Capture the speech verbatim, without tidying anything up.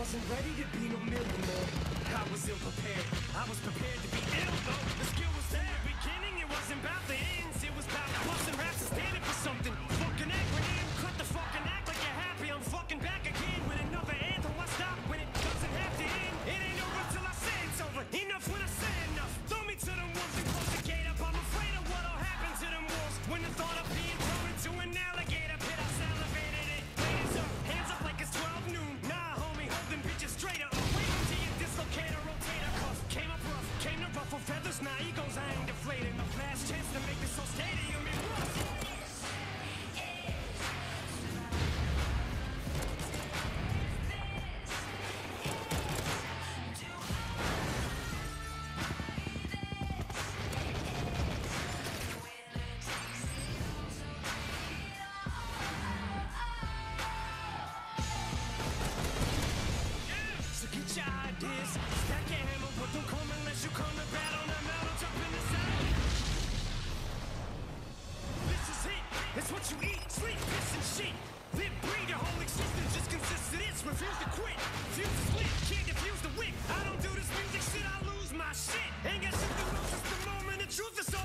wasn't ready to be no millionaire. I was ill prepared. I was prepared to be ill though. The skill was there. In the beginning, it wasn't about the ends. It was about busting raps and standing for something. Fucking acronym. Cut the fucking act like you're happy. I'm fucking back again with another anthem. I stop when it doesn't have to end. It ain't over till I say it's over. Enough when I say enough. Throw me to them wolves and close the gate up. I'm afraid of what'll happen to them wolves when the thought of being thrown into an alligator pit. I salivated it. Ladies up, hands up like it's twelve noon. Nah, homie, hold them bitches straight up. Wait until you dislocate a rotator cuff. Came up rough, came to ruffle feathers. Now egos, I ain't deflated. My last chance to make this whole stadium in rust. Stack your hammer, but don't come unless you come to battle. I'm out on top in the saddle. This is it, it's what you eat, sleep, piss and shit. Live, breathe, your whole existence just consists of this. Refuse to quit, refuse to split, can't defuse the wick. I don't do this music shit, I lose my shit. Ain't got shit to lose, it's the moment, the truth is so